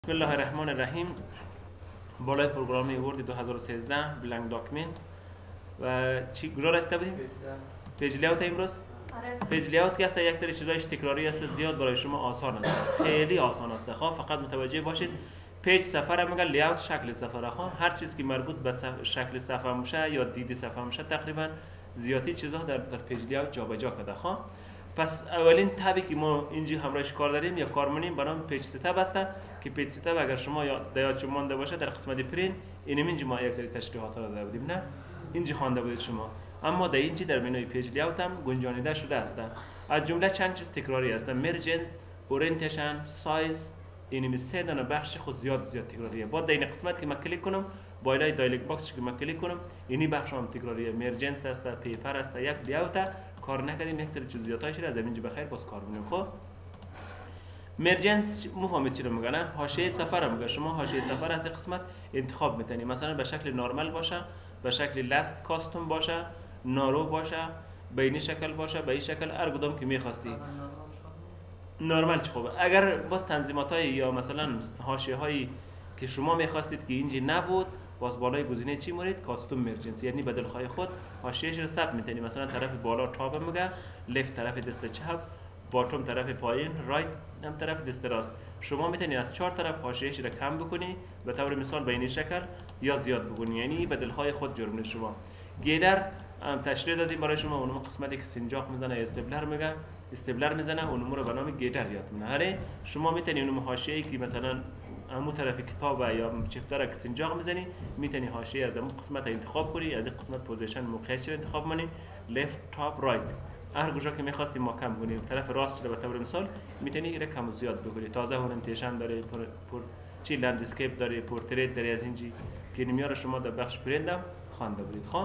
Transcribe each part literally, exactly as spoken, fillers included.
بسم الله الرحمن الرحیم. بالای پروگرامی ورد دو هزار و سیزده بلنک داکمنت و چی گرار است بودیم؟ پیج لیاوت امروز؟ پیج لیاوت که است یک سری چیزایش تکراری است، زیاد برای شما آسان است، خیلی آسان است. خب فقط متوجه باشید پیج صفحه میگه، لیاوت شکل صفحه. خب هر چیزی که مربوط به شکل صفحه میشه یا دید صفحه میشه تقریبا زیادی چیزا در در پیج لیاوت جابجا کرده. خب پس اولین تبی که ما اینجا همراهش کار داریم یا کار منیم به نام پیج ستاب است که پیج ستاب اگر شما یادتون مونده باشه در قسمت پرین اینم اینجا ما یک سری تشریحات را داده بودیم، نه اینجا خوانده بودید شما، اما در اینجا در منوی پیج لیاوت هم گنجانیده شده است. از جمله چند چیز تکراری است: مرجنس، اورینتیشن، سایز. اینم سه دانه بخش خود زیاد زیاد تکراریه. بعد در این قسمت که من کلیک کنم بالای دایلوگ باکس که من کلیک کنم اینی بخش هم تکراریه. مرجنس است، پیپر است، یک لیاوت کار نکردیم یک سری جزئیاتش را از اینجا بخیر باز کار کنیم. خب مرجنس مفهمید چی رو میگه؟ نه حاشیه سفر میگه. شما حاشیه سفر از این قسمت انتخاب میتونید، مثلا به شکل نرمال باشه، به شکل لاست کاستوم باشه، نارو باشه، به این شکل باشه، به این شکل، هر کدوم که میخواستی. نرمال چه خوبه. اگر باز تنظیمات های یا مثلا حاشیه هایی که شما میخواستید که اینجا نبود، باز بالای گزینه چی مورید؟ کاستوم مرجنس، یعنی بدل خواهی خود حاشیه‌اش رو ثبت می‌کنی. مثلا طرف بالا چاپ میگه، لفت طرف دست چپ، باتم طرف پایین، رایت هم طرف دست راست. شما میتونید از چهار طرف حاشیه‌اش رو کم بکنی، به طور مثال به این شکل، یا زیاد بکنی، یعنی بدل های خود جرم شما. گیدر تشریح دادیم برای شما، اونم قسمتی که سنجاق میزنه، استبلر میگه، استبلر میزنه، اونم رو به نام گیدر یاد میاره. شما میتونید اونم حاشیه‌ای که مثلا همون طرف کتاب یا چپتر که سنجاق میزنی میتونی حاشیه از اون قسمت انتخاب کنی، از این قسمت پوزیشن موقعیت رو انتخاب کنی، لفت تاپ رایت، هر کجا که میخواستی ما کم کنیم. طرف راست رو به طور مثال میتونی اینو کم و زیاد بکنی. تازه اورینتیشن داره، پر پر چی لندسکیپ داره، پورتریت داره، از اینجی که نمیاره شما در بخش پرندم خوانده بودید. خب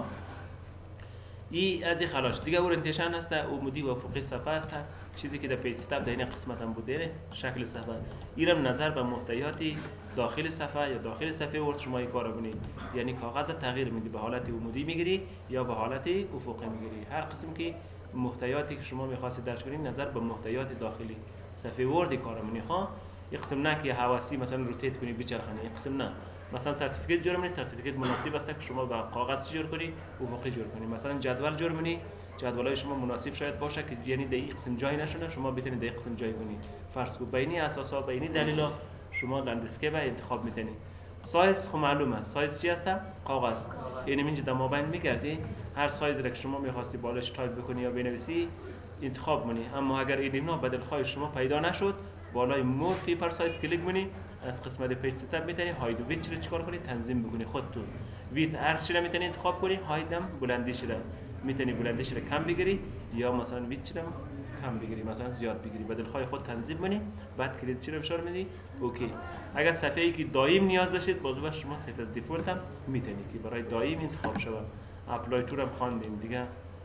ای از این خلاص دیگه اورینتیشن است، عمودی و افقی صفحه است، چیزی که در پیج ستاب در این قسمت هم بوده، شکل صفحه. اینم نظر به محتویات داخل صفحه یا داخل صفحه ورد شما این کارو کنید، یعنی کاغذ تغییر میدی، به حالت عمودی میگیری یا به حالت افقی میگیری. هر قسم که محتویاتی که شما میخواستید درج کنید نظر به محتویات داخلی صفحه ورد کارو کنید. ها این قسم نه که حواسی مثلا روتیت کنی بچرخونی، این قسم نه. مثلا سرتیفیکت جور منی، سرتیفیکت مناسب است که شما با کاغذ جور کنی، افقی جور کنی. مثلا جدول جور منی، جدولای شما مناسب شاید باشه که یعنی در این قسم جای نشونه، شما بتونید در این قسم جای کنید. فرض کن بینی اساسا بینی دلیلا شما لندسکیپ انتخاب میتونید. سایز خب معلومه، سایز چی هست؟ کاغذ. یعنی اینجا در مابین میگردی هر سایز را که شما میخواستی بالاش تایپ بکنی یا بنویسی انتخاب کنی. اما اگر این نوع بدل خواهی شما پیدا نشد، بالای مور پیپر سایز کلیک کنی، از قسمت پیج ستاب میتونی هاید و ویت رو چیکار کنی؟ تنظیم بکنی خودتون. ویت هر چی رو میتونی انتخاب کنی، هایدم بلندیش رو میتونی بلندیش رو کم بگیری یا مثلا ویت رو کم بگیری، مثلا زیاد بگیری، بدل خواهی خود تنظیم کنی. بعد کلید چی رو فشار میدی؟ اوکی. اگر صفحه‌ای که دائم نیاز داشتید باز باش شما ست از دیفالت هم میتونید که برای دائم انتخاب شود. اپلای تور هم خواندیم دیگه.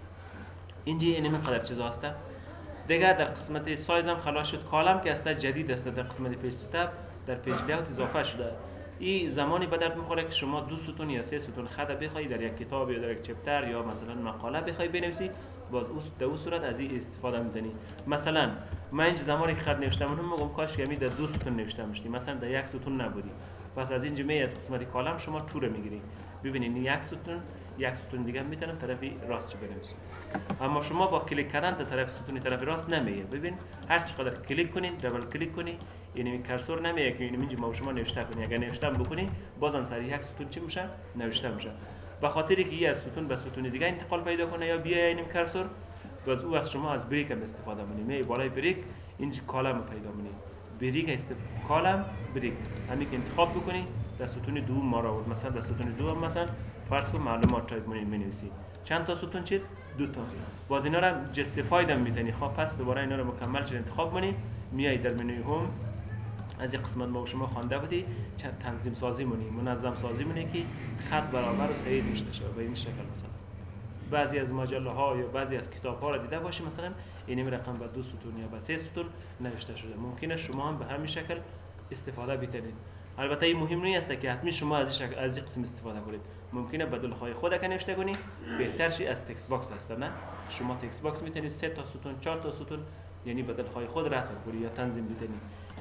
اینجا این اینقدر چیزا هست. دیگه در قسمت سایز هم خلاص شد. کالم که است جدید است در قسمت پیج ستاب در پیج لیاوت اضافه شده. این زمانی به درد میخوره که شما دو ستون یا سه ستون خط بخوای در یک کتاب یا در یک چپتر یا مثلا مقاله بخوای بنویسی، باز در اون صورت از این استفاده می‌کنی. مثلا من اینجا زمانی که خط نوشتم اونم میگم کاش که می در دو ستون نوشته باشی، مثلا در یک ستون نبودی. پس از اینجا می از قسمت کالم شما تور میگیری. ببینید یک ستون یک ستون دیگه میتونم طرف راست بنویسم. اما شما با کلیک کردن در طرف ستون طرف راست نمیه. ببین هر چقدر کلیک کنین، دبل کلیک کنی، یعنی کرسور نمیه که اینجا ما شما نوشته کنی. اگر نوشته بکنی بازم سر یک ستون چی میشه؟ نوشته میشه. به خاطری که از ستون به ستون دیگه انتقال پیدا کنه یا بیای این کرسور، باز او وقت شما از بریک هم استفاده کنید. می بالای بریک اینجا کالم پیدا کنید. بریک است کالم بریک. همین که انتخاب بکنی در ستون دو ما را آورد. مثلا در ستون دو هم مثلا فرض کن معلومات تایپ کنید می‌نویسید. چند تا ستون چید؟ دو تا. باز اینا را جستیفاید هم می‌تونی. خب پس دوباره اینا رو مکمل چه انتخاب کنی، میای در منوی هوم از این قسمت ما شما خوانده بودی چند تنظیم سازی مونی، منظم سازی مونی که خط برابر و صحیح داشته شه. به این شکل مثلا بعضی از مجله ها یا بعضی از کتاب ها را دیده باشی مثلا این رقم به دو ستون یا به سه ستون نوشته شده. ممکنه شما هم به همین شکل استفاده بکنید. البته این مهم نیست که حتمی شما از این شکل از این قسم استفاده کنید. ممکنه بدل خواهی خود که نوشته کنی بهترشی از تکست باکس هست. نه شما تکست باکس میتونید سه تا ستون چهار تا ستون یعنی بدل خواهی خود رسم کنی یا تنظیم بکنید.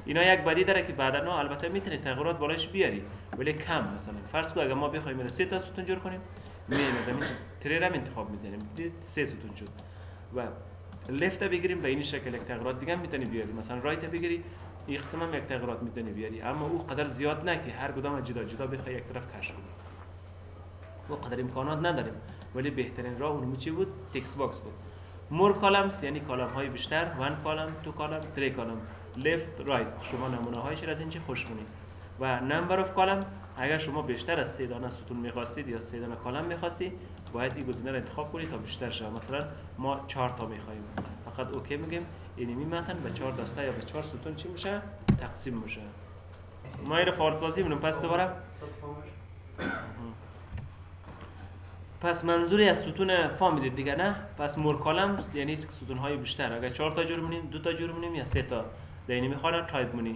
اینا یک بدی داره که بعدا البته میتونی تغییرات بالایش بیاری ولی کم. مثلا فرض کن اگه ما بخوایم سه تا ستون جور کنیم میایم از همین تریر هم انتخاب میکنیم سه ستون شد و لفت بگیریم به این شکل یک تغییرات دیگه میتونی بیاری. مثلا رایت بگیری این قسم هم یک تغییرات میتونی بیاری اما او قدر زیاد نه که هر کدام جدا جدا بخوای یک طرف کش کنی. او قدر امکانات نداریم ولی بهترین راه اون چی بود؟ تکست باکس بود. مور کالمز یعنی کالم های بیشتر، وان کالم، تو کالم، تری کالم، لفت، رایت. شما نمونه هایش از اینجا خوش کنید. و نمبر اف کالم اگر شما بیشتر از سه دانه ستون می‌خواستید یا سه دانه کالم می‌خواستید باید این گزینه رو انتخاب کنید تا بیشتر شه. مثلا ما چهار تا می‌خوایم فقط اوکی میگیم اینمی متن به چهار دسته یا به چهار ستون چی میشه تقسیم میشه. ما این فایل سازی می‌کنیم. پس دوباره پس منظوری از ستون فهمیدید دیگه نه؟ پس مور کالم یعنی ستون های بیشتر. اگر چهار تا جور منیم، دو تا جور منیم یا سه تا در این میخواد تایپ منی.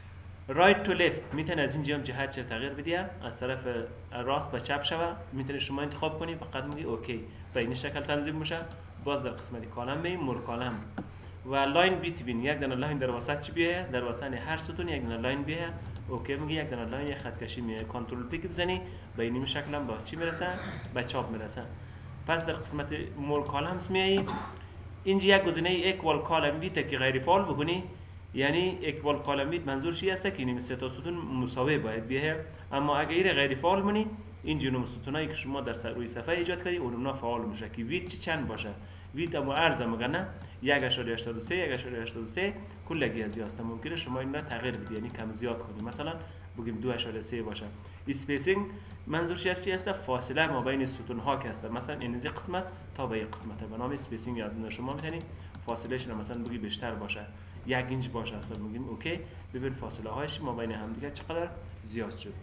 رایت تو لفت میتونه از اینجا هم جهت چه تغییر بدی از طرف راست به چپ شوه. میتونه شما انتخاب کنی فقط میگی اوکی به این شکل تنظیم میشه. باز در قسمت کالم مییم مور کالم و لاین بیتوین یک دونه لاین در وسط چی بیه در وسط هر ستون یک دونه لاین بیه اوکی میگی یک دونه لاین خط کشی میه. کنترل پیک بزنی به این شکل هم با چی میرسه به چاپ میرسه. پس در قسمت مور کالمز میای اینجا یک گزینه ایکوال کالم بیت که غیر فعال بکنی یعنی ایکوال کالم بیت منظور چی است که این سه تا ستون مساوی باید بیه. اما اگه این غیر فعال منی این جنوم ستونایی که شما در روی صفحه ایجاد کردی اونها فعال میشه که ویت چند باشه. ویت اما ارز مگه یک اشاره هشتاد و سه یک اشاره هشتاد و سه کلگی از یاست. ممکنه شما این را تغییر بدی یعنی کم زیاد کنی. مثلا بگیم دو اشاره سه باشه. اسپیسینگ منظورش از چی است؟ فاصله ما بین ستون ها که است. مثلا این از قسمت تا به قسمت به نام اسپیسینگ یاد شما میتونید فاصلهش رو مثلا بگی بیشتر باشه یک اینچ باشه اصلا میگیم اوکی ببین فاصله هاش ما بین هم دیگه چقدر زیاد شد.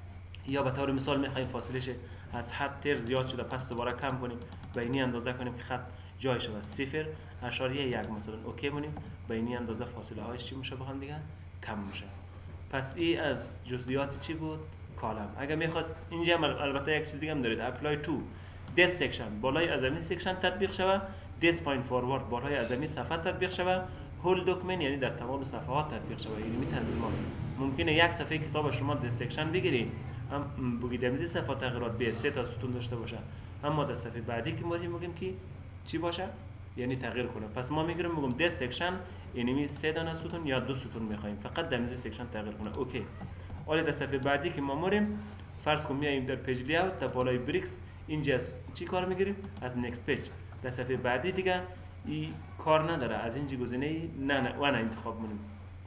یا به طور مثال میخوایم فاصلهش از حد تر زیاد شده پس دوباره کم کنیم به اینی اندازه کنیم که خط جایش از صفر اشاریه یک مثلا اوکی مونیم به اینی اندازه فاصله هاش چی میشه با هم دیگه کم میشه. پس این از جزئیات چی بود کالم. اگر میخواست اینجا البته یک چیز دیگه هم دارید اپلای تو this section بالای از این سکشن تطبیق شوه this point forward بالای از این صفحه تطبیق شوه هول داکیومنت یعنی در تمام صفحات تطبیق شوه. یعنی تنظیمات ممکنه یک صفحه کتاب شما this section بگیرید هم بگید از صفحه تغییرات به سه تا ستون داشته باشه اما در صفحه بعدی که ما میگیم که چی باشه یعنی تغییر کنه. پس ما میگیم میگم this section یعنی سه دانه ستون یا دو ستون میخوایم فقط در این سکشن تغییر کنه اوکی. حالا در صفحه بعدی که ما موریم فرض کنیم میایم در پیج لیاوت تا بالای بریکس اینجا چی کار میگیریم از نکست پیج. در صفحه بعدی دیگه این کار نداره از اینجا گزینه نه نه و نه انتخاب کنیم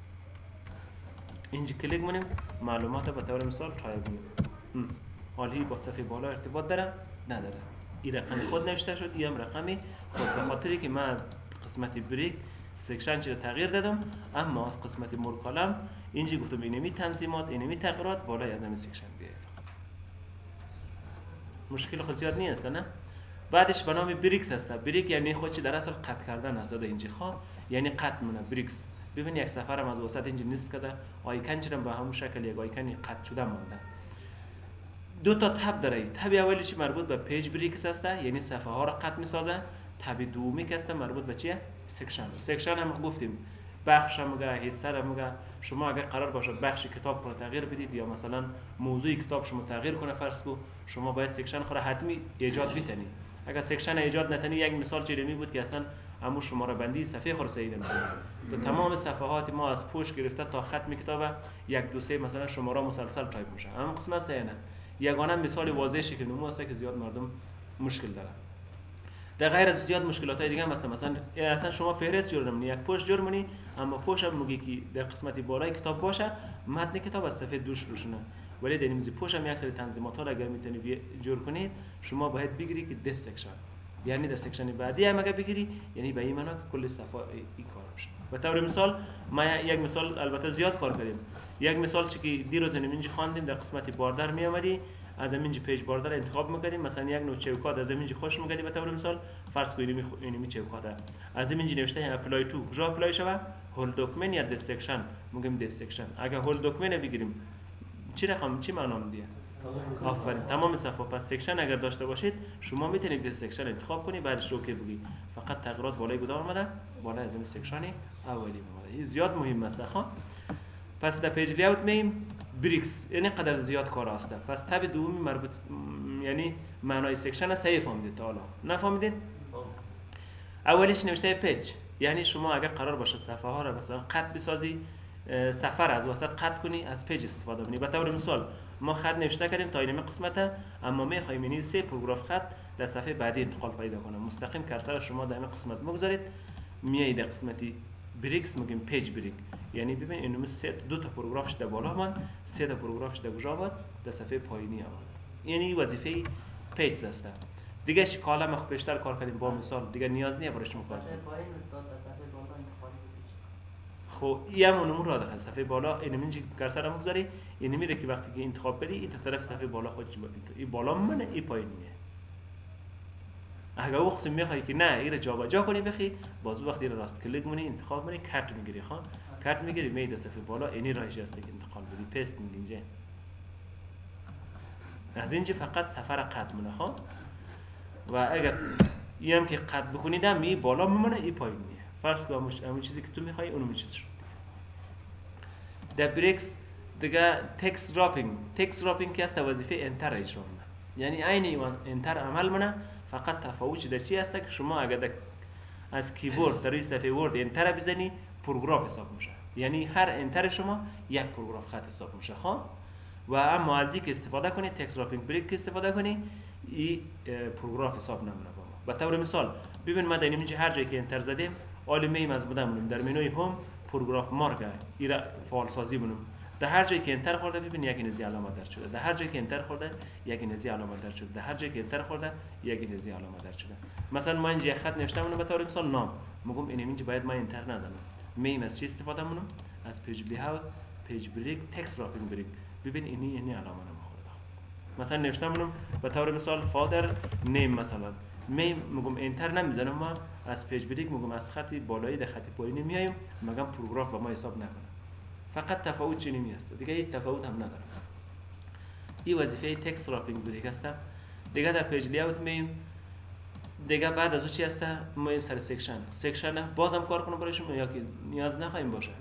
اینجا کلیک کنیم معلومات به طور مثال تایپ کنیم. حالا با صفحه بالا ارتباط داره نداره. این رقم خود نوشته شد این رقمی خود به خاطری که من از قسمت بریک سکشن چه تغییر دادم اما از قسمت مور کالم اینجا گفتم اینمی تنظیمات اینمی تغییرات بالای از همین سکشن بیاید. مشکل خود زیاد نیست نه. بعدش به نام بریکس هست. بریک یعنی خودش در اصل قطع کردن هست در اینجا خواه یعنی قطع مونه بریکس. ببین یک سفرم از وسط اینجا نصب کرده آیکن چرا به همون شکل یک آیکن قطع شده مونده. دو تا تب داره. تب اولیش مربوط به پیج بریکس هست یعنی صفحه ها را قطع میسازه. تب دومی که هست مربوط به چیه؟ سکشن. سکشن هم گفتیم بخش هم میگه حصه هم میگه. شما اگر قرار باشه بخش کتاب رو تغییر بدید یا مثلا موضوع کتاب شما تغییر کنه فرض کو شما باید سکشن خود حتمی ایجاد بتونید. اگر سکشن ایجاد نتونی یک مثال چیرمی بود که اصلا همون شماره بندی صفحه خود سعی نمی‌کنه. تو تمام صفحات ما از پشت گرفته تا ختم کتاب یک دو سه مثلا شماره مسلسل تایپ میشه. اما قسمت است نه. یگانه مثال واضحی که نمو است که زیاد مردم مشکل داره. در غیر از زیاد مشکلات دیگه هم هست. مثلا اصلا شما فهرست جور نمونی یک پشت جور منی اما پشت هم میگه که در قسمت بالای کتاب باشه متن کتاب از صفحه دوش روشونه ولی در این پشت هم یک سری تنظیمات ها را اگر میتونی جور کنید شما باید بگیری که this section یعنی در سکشن بعدی هم اگر بگیری یعنی به این معنا که کل صفحه این کار میشه. به طور مثال ما یک مثال البته زیاد کار کردیم. یک مثال چی که دیروز اینجا خواندیم در قسمت باردر می اومدی از اینجا پیج باردر انتخاب می‌کردیم مثلا یک نوع چوکات از اینجا خوش می‌کردیم به طور مثال فرض کنیم اینمی چوکات از اینجا نوشته اپلای تو کجا اپلای شوه هول داکیومنت یا this section میگیم this section. اگر هول داکیومنت بگیریم چی رقم چی معنا میده آفرین تمام صفحه. پس سکشن اگر داشته باشید شما میتونید this section انتخاب کنید بعدش اوکی بگید فقط تغییرات بالای کدام اومده بالای از این سکشن اولی اومده. این زیاد مهم است. خب پس در پیج لیاوت میم بریکس یعنی قدر زیاد کار است. پس تب دومی مربوط یعنی معنای سکشن صحیح فهمیدید تا حالا؟ نفهمیدید؟ اولیش نوشته پیج، یعنی شما اگر قرار باشه صفحه ها را مثلا قط بسازی، سفر از وسط قط کنی، از پیج استفاده کنی. به طور مثال ما خط نوشته کردیم تا این قسمت، اما میخوایم این سه پاراگراف خط در صفحه بعدی انتقال پیدا کنه. مستقیم کرسر شما در این قسمت بگذارید، میایید در قسمتی بریکس میگیم پیج بریک، یعنی ببین اینو سه دو تا پاراگرافش در بالا من، سه تا پاراگرافش در کجا بود؟ در صفحه پایینی آمد. یعنی وظیفه پیج است. دیگه اش کالم خو بیشتر کار کردیم با مثال، دیگه نیاز نیه برای شما کار کنید. خب این هم اونمون را داره صفحه بالا این منجی کرسر هم بگذاری، یعنی میره که وقتی که انتخاب بدی این طرف صفحه بالا خودش ببین، این بالا منه این پایین میه. اگه او قسم میخوای که نه این رو جابجا کنی بخی، باز وقتی راست کلیک کنی انتخاب کنی کارت میگیری، خان کارت میگیری میاد صفحه بالا اینی راهش هست که انتقال بدی، پست میگی اینجا. از اینجا فقط سفر قط مونه خان، و اگر این هم که قط بکنید هم این بالا میمونه این پایین میه. فرض کن همون چیزی که تو میخوای اونم چیز شد. در بریکس دیگه تکست راپینگ، تکست راپینگ که است وظیفه انتر اجرا کنه، یعنی عین ایوان انتر عمل منه، فقط تفاوت در چی هست که شما اگر از کیبورد در روی صفحه ورد انتر بزنی پاراگراف حساب میشه، یعنی هر انتر شما یک پاراگراف خط حساب میشه. ها و اما از اینکه استفاده کنی تکست راپینگ بریک که استفاده کنی این پاراگراف حساب نمونه. با ما به طور مثال ببین ما در اینجا هر جایی که انتر زدیم آل میم از بودم در منوی هوم پاراگراف مارک ایرا فعال سازی بونم، در هر جایی که انتر خورده ببین یک نزی علامت در شده، در هر جایی که انتر خورده یک نزی علامت در شده، در هر جایی که انتر خورده یک نزی علامت در شده. مثلا من اینجا خط نوشتم به طور مثال نام، میگم این اینجا باید من انتر ندم، میم از چی استفاده کنم؟ از پیج لیاوت، پیج بریک، تکست راپینگ بریک. ببین اینی اینی علامت نمیخوره. مثلا نوشتم منم به طور مثال فادر نیم، مثلا میم میگم انتر نمیزنم، ما از پیج بریک میگم از خط بالایی در خط پایینی میایم، میگم پاراگراف با ما حساب نکنه. فقط تفاوت چنینی است، دیگه هیچ تفاوت هم نداره. این وظیفه تکست راپینگ بریک است. دیگه در پیج لیاوت میم دیگه بعد از اون چی است؟ میم سر سکشن، سکشن بازم کار کنم برای شما یا که نیاز نخواهیم باشه.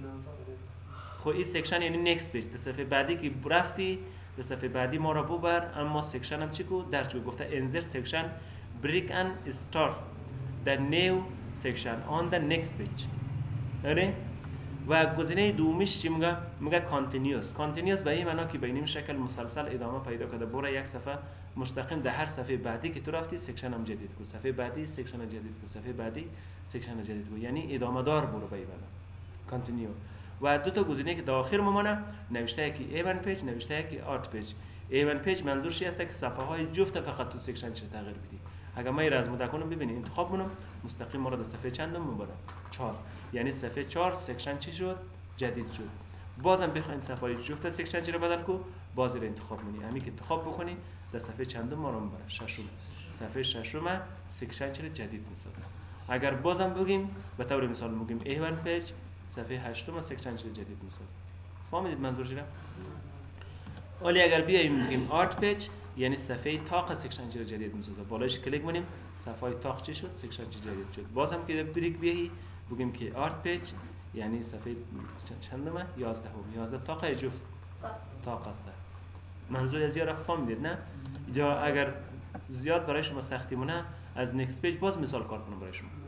خب این سکشن یعنی نیکست پیج، در صفحه بعدی که رفتی در صفحه بعدی ما را ببر، اما سکشن هم چی کو در چی گفته انسرت سکشن بریک اند استارت the new section on the next page. آره؟ و گزینه دومیش چی میگه؟ میگه کانتینیوس. کانتینیوس به این معنا که به این شکل مسلسل ادامه پیدا کرده، برای یک صفحه مستقیم در هر صفحه بعدی که تو رفتی سکشن هم جدید کو، صفحه بعدی سکشن جدید کو، صفحه بعدی سکشن جدید کو، یعنی ادامه دار برو به این معنا کانتینیو. و دو تا گزینه که در آخر ممانه نوشته که ای ون پیج، نوشته که آرت پیج. ای ون پیج منظور چی است که صفحه های جفت فقط تو سکشن چه تغییر بدی. اگر ما این را از مد کنم ببینید انتخاب کنم مستقیم ما را در صفحه چندم میبره؟ چهار، یعنی صفحه چهار سکشن چی شد؟ جدید شد. بازم بخوایم صفحه های جفت سکشن چی را بدل کو، باز را انتخاب کنی، همین که انتخاب بکنی در صفحه چندم ما را میبره؟ ششم. صفحه ششم سکشن چی را جدید میسازه. اگر بازم بگیم به طور مثال میگیم ای ون پیج، صفحه هشتم سکشن چی را جدید میسازه. فهمیدید منظور چیه؟ ولی اگر بیایم میگیم آرت پیج، یعنی صفحه تاق سکشن چی را جدید میسازه. بالایش کلیک کنیم صفحه تاق چی شد؟ سکشن چی جدید شد. بازم که بریک بیایی بگیم که آرت پیج یعنی صفحه چندمه؟ یازده هم. یازده تاق جفت تاق است. منظور از یارا فهمیدید نه؟ یا اگر زیاد برای شما سختی مونه از نکست پیج باز مثال کار کنم برای شما.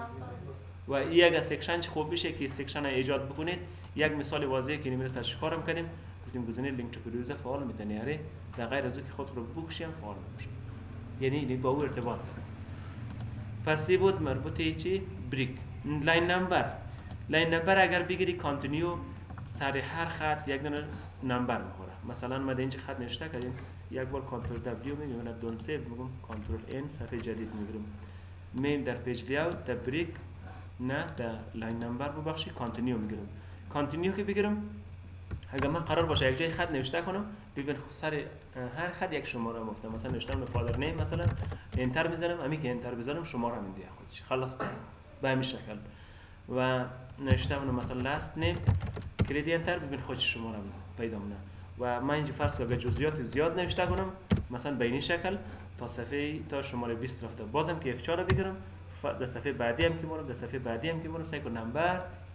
و این اگر سکشن چی خوب بشه که سکشن ایجاد بکنید، یک مثال واضحه که نمیره سرچ کارم کردیم، گفتیم گزینه لینک تو پروژه فعال میتونی اره در غیر از که خود رو بکشیم فعال میشه، یعنی این با او ارتباط داره. پس این بود مربوطه چی؟ بریک. لاین نمبر، لاین نمبر اگر بگیری کانتینیو سر هر خط یک دونه نمبر میخوره. مثلا ما اینجا خط نوشته کردیم، یک بار کنترل دبلیو میگم دون سیو میگم کنترل ان صفحه جدید میگیرم. مین در پیج لیاوت در بریک نه در لاین نمبر ببخشید کانتینیو میگیرم. کانتینیو که بگیرم اگر من قرار باشه یک جای خط نوشته کنم ببین سر هر خط یک شماره مفته، مثلا نوشتم فادر نیم، مثلا انتر میزنم، همین که انتر بزنم شماره میده خودش خلاص به همین شکل. و نوشتم مثلا لاست نیم کلیدی انتر ببین خودش شماره پیدا میکنه. و من اینجا فرض کنم جزئیات زیاد نوشته کنم مثلا به این شکل تا صفحه تا شماره بیست رفته، بازم که اف چهار رو بگیرم در صفحه بعدی هم که مورم در صفحه بعدی هم که مورم سعی کنم نمبر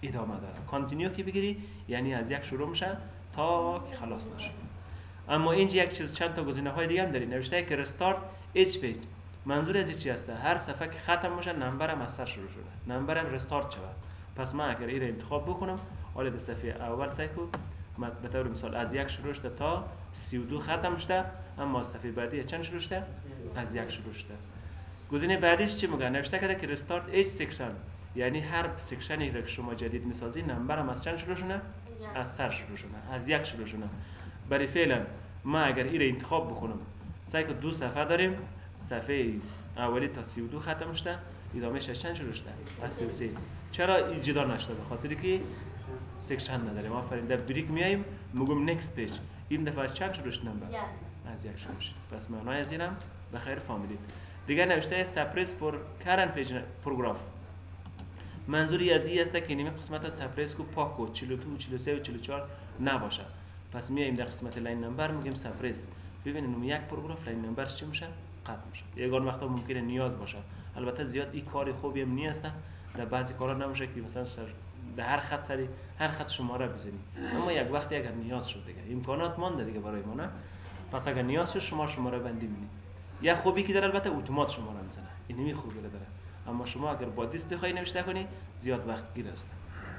ادامه داره. کانتینیو که بگیری یعنی از یک شروع میشه تا که خلاص نشه. اما اینجا یک چیز چند تا گزینه های دیگه هم داری، نوشته که رستارت اچ پیج. منظور از چی هسته؟ هر صفحه که ختم میشه نمبرم از سر شروع شده، نمبرم رستارت شود. پس من اگر این رو انتخاب بکنم، حالا در صفحه اول سایکو به طور مثال از یک شروع شده تا سی و دو ختم شده، اما صفحه بعدی چند شروع شده؟ از یک شروع شده. گزینه بعدیش چی میگه؟ نوشته کرده که رستارت اچ سیکشن، یعنی هر سیکشنی که شما جدید میسازی نمبرم از چند شروع شده؟ از سر شروع شده، از یک شروع شده. برای فعلا ما اگر این رو انتخاب بکنم، سعی که دو صفحه داریم، صفحه اولی تا سی و دو ختم شده، ادامهش چند شروع شده؟ از سی و سه. چرا این جدا نشده؟ به خاطر که سیکشن نداریم. آفرین. در بریک میایم میگم نکست پیج، این دفعه از چند شروع شد نمبر؟ از یک شروع شد. پس معنای از اینم به خیر فهمیدید. دیگه نوشته سپریس فور کرنت پیج پروگراف. منظوری از این است که این قسمت سپریس کو پاک کو چهل و دو چهل و سه و چهل و چهار نباشه. پس میایم در قسمت لاین نمبر میگیم سپریس. ببینید اون یک پروگراف لاین نمبرش چی میشه؟ قطع میشه. یگان وقتا ممکنه نیاز باشه. البته زیاد این کار خوبی هم نیست. در بعضی کارا نمیشه که مثلا در هر خط سری هر خط شماره بزنی. اما یک وقتی اگر نیاز شد دیگه امکانات مانده دیگه برای ما نه. پس اگر نیاز شد شما شماره بندی می‌کنید. یا خوبی که در البته اتومات شماره میزنه. این نمی خوبی داره. اما شما اگر با دست بخوای نوشته کنی زیاد وقت گیر است.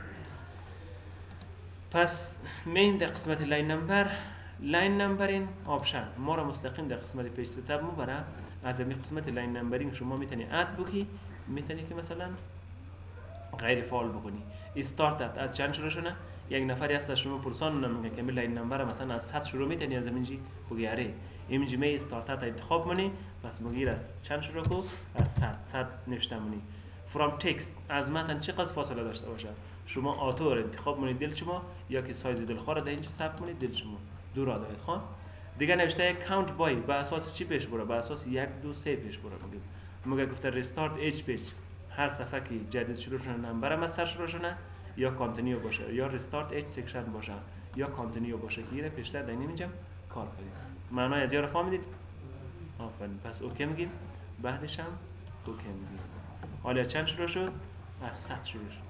پس مین در قسمت لاین نمبر، لاین نمبرینگ آپشن ما را مستقیم در قسمت پیج ستاپ میبره. از این قسمت لاین نمبرینگ شما میتونی اد بکی، میتونی که مثلا غیر فعال بکنی. استارت از چند شروع شده؟ یک نفری هست از شما پرسان نمیگه که می لاین نمبر مثلا از صد شروع میتونی از اینجی بگیری. اینجی می استارت انتخاب منی، پس مگیر از چند شروع کو؟ از صد صد نوشته منی. فرام تکست از متن چقدر فاصله داشته باشه؟ شما آتو رو انتخاب منید دل شما، یا که سایز دلخواه در اینجا ثبت منید دل شما. دو را دارید خان. دیگه نوشته کاونت بای به اساس چی پیش بره؟ به اساس یک دو سه پیش بره. میگه میگه گفته ریستارت اچ پیج، هر صفحه که جدید شروع شده نمبرم از سر شروع شده، یا کانتینیو باشه، یا ریستارت اچ سیکشن باشه، یا کانتینیو باشه که اینو پیشتر در اینجا کار کنید. معنای از رو فهمیدید؟ آفرین. پس اوکی میگیم، بعدش هم اوکی میگیم. حالا چند شروع شد؟ از صد شروع شد.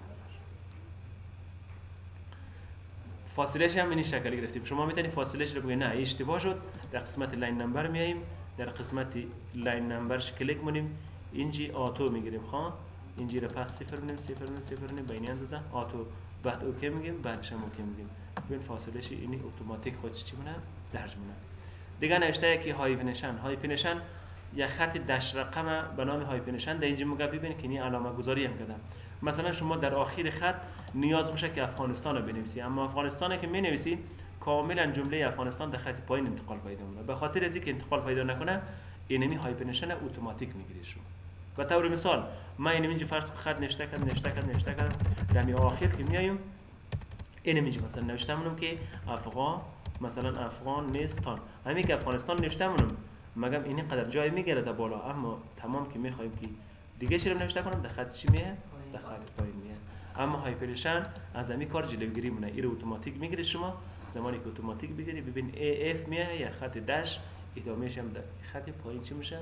فاصلهش هم این شکلی گرفتیم. شما میتونید فاصلهش رو بگید نه اشتباه شد، در قسمت لاین نمبر میاییم، در قسمت لاین نمبرش کلیک کنیم، اینجی آتو میگیریم خان، اینجی رو پس صفر می‌کنیم صفر می‌کنیم صفر می‌کنیم بین اندازه آتو، بعد اوکی میگیم، بعدش هم اوکی میگیم. ببین فاصلهش اینی اتوماتیک خودش چی مونه؟ درج مونه. دیگه نوشته که هایفنشن، هایفنشن یا خط دش رقم به نام هایفنشن در اینجا میگه ببین که این علامه گذاری هم کردم. مثلا شما در آخر خط نیاز میشه که افغانستان رو بنویسی، اما افغانستان که می‌نویسی کاملا جمله افغانستان در خط پایین انتقال پیدا می‌کنه. به خاطر از اینکه انتقال پیدا نکنه اینمی هایفنشن اتوماتیک میگیری شما. به طور مثال ما اینم اینجا فرض خط نوشته کردم نوشته کردم نوشته کردم در آخر که میایم اینم اینجا مثلا نوشتمونم که افغان مثلا افغانستان، همین که افغانستان نوشتمونم مگم این قدر جای میگیره در بالا، اما تمام که میخوایم که دیگه چی رو نوشته کنم در خط چی میه؟ در خط پایین میه. اما هایپرشن از همین کار جلوگیری مونه، این اتوماتیک میگیره شما. زمانی که اتوماتیک بگیری ببین ای اف میه یا خط داش ادامهش هم در خط پایین چی میشه؟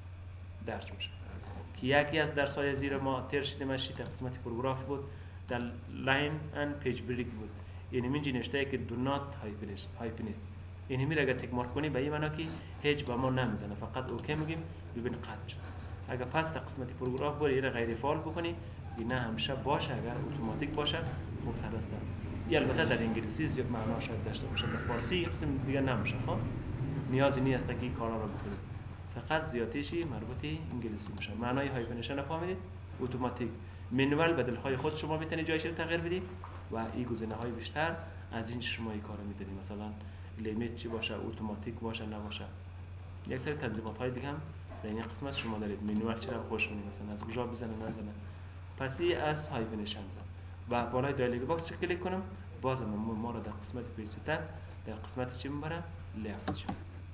درج میشه. که یکی از درس‌های زیر ما تر شدیم از شیت قسمت پروگراف بود، در لاین اند پیج بریک بود. یعنی من نوشته که do not hyphen it. یعنی میره اگر تک مارک کنی به این معنا که هیچ با ما نمیزنه، فقط اوکی میگیم ببین قطع شد. اگر پس در قسمت پروگراف بری این غیر فعال بکنی نه همیشه باشه، اگر اتوماتیک باشه مبتدا است. یا البته در انگلیسی زیاد معنا شاید داشته باشه، در فارسی قسم دیگه نمیشه. خب نیازی نیست که این کارا رو بکنید، فقط زیاتیشی مربوطی انگلیسی میشه. معنای هایفنشن رو فهمیدید؟ اتوماتیک منوال بدل های خود شما میتونید جایش رو تغییر بدید و این گزینه های بیشتر از این شما این کارو میتونید، مثلا لیمیت چی باشه، اتوماتیک باشه نباشه. یک سری تنظیمات های دیگه هم در این قسمت شما دارید. منوال چرا خوش میاد مثلا از کجا بزنه نزنه. پس این از هایفنشن و بالای دایلوگ باکس چه کلیک کنم بازم ما رو در قسمت پیچیده در قسمت چی میبره؟ لفت شد.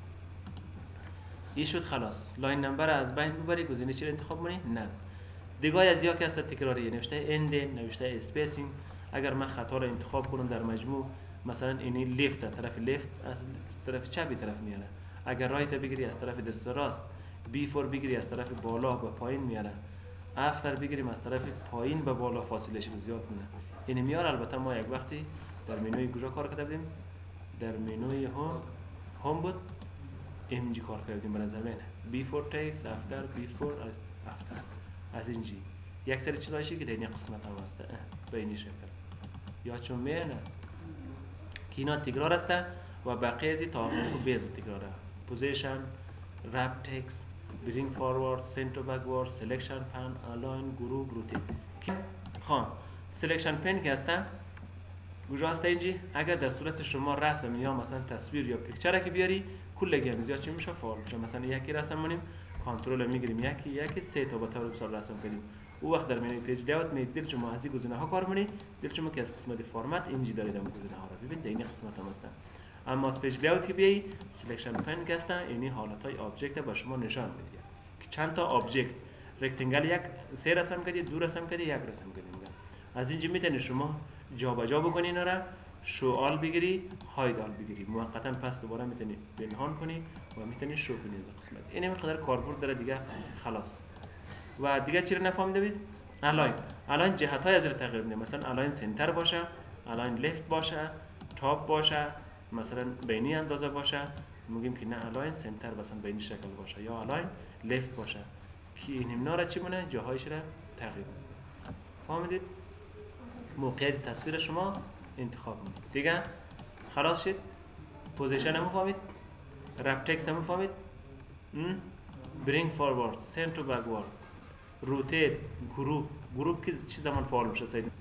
این شد خلاص. لاین نمبر از بین ببری، گزینه چی رو انتخاب کنی؟ نه. دیگه از یا که است تکراری نوشته اند، نوشته اسپیسینگ. اگر من خطا رو انتخاب کنم در مجموع مثلا اینی لیفت طرف لیفت از طرف چپ طرف میاره، اگر رایت بگیری از طرف دست راست، بی فور بگیری از طرف بالا به پایین میاره، افتر بگیریم از طرف پایین به بالا فاصله شو زیاد کنه. این میار. البته ما یک وقتی در منوی کجا کار کرده بودیم؟ در منوی هوم هوم بود اینجی کار کردیم برای زمین before takes after before after از اینجی یک سری چیزایشی که در این قسمت هم هسته به این شکل یا چون میانه که اینا تکرار هسته و بقیه ازی توافق و بیز تکراره. position wrap text bring forward send to backward selection pan align group rotate. خان selection pan که هسته کجا هسته اینجی؟ اگر در صورت شما رسم یا مثلا تصویر یا پیکچر که بیاری کل گیمز یا چی میشه فعال میشه. مثلا یکی رسم کنیم کنترل میگیریم یکی یکی سه تا به طور مثال رسم کنیم او وقت در منوی پیج لیاوت می دل شما از این گزینه ها کار کنید دل شما که از قسمت فرمت اینجی دارید هم گزینه ها رو ببین در این قسمت هم هستن. اما از پیج لیاوت که بیایی سلکشن پن که هستن اینی حالت های آبجکت با شما نشان میده که چند تا آبجکت رکتانگل یک سه رسم کردید دو رسم کردید یک رسم کردید. از اینجا میتونید شما جابجا بکنید اینا را شو آل بگیری هاید آل بگیری موقتا پس دوباره میتونی پنهان کنی و میتونی شو کنی از قسمت. این مقدار کاربرد داره دیگه خلاص. و دیگه چی رو نفهمیده بید؟ الاین. الاین جهت های از رو تغییر میده. مثلا الاین سنتر باشه، الاین لفت باشه، تاپ باشه، مثلا بینی اندازه باشه. میگیم که نه الاین سنتر مثلا بینی شکل باشه یا الاین لفت باشه. که این اینا را چی مونه؟ جاهایش را تغییر میده. فهمیدید؟ موقعیت تصویر شما انتخاب کنید. دیگه خلاص شد. پوزیشن هم فهمید؟ رپ تکست هم فهمید؟ bring forward send to backward rotate گروپ گروپ که چی زمان فعال میشه سید